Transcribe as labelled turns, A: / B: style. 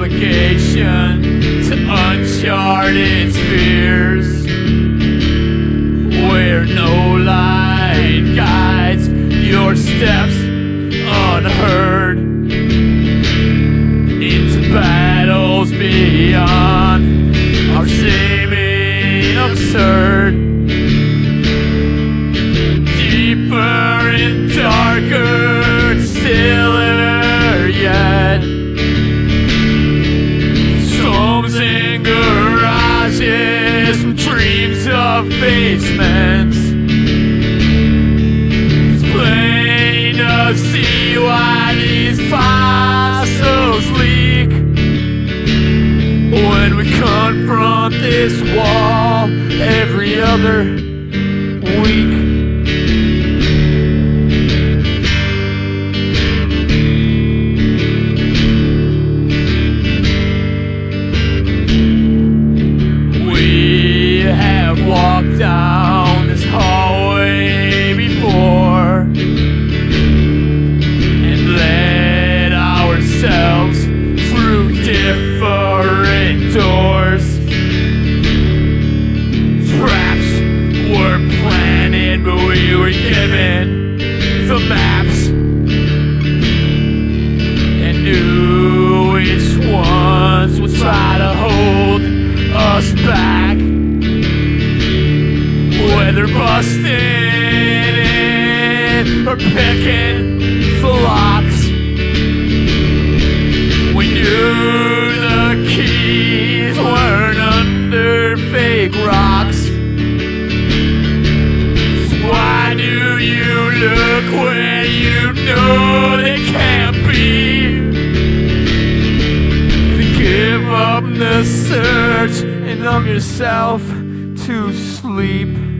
A: navigation to uncharted spheres, where no light guides your steps unheard, into battles beyond our seeming absurd, deeper and darker, stiller yet. Storms in garages, from dreams of basements. It's plain to see why these fossils leak when we confront this wall every other week. Walked down this hallway before and led ourselves through different doors. Traps were planted, but we were given the maps and knew which ones would try to hold us back. Whether busting in or picking the locks, we knew the keys weren't under fake rocks. So why do you look where you know they can't be? Then give up the search and numb yourself to sleep.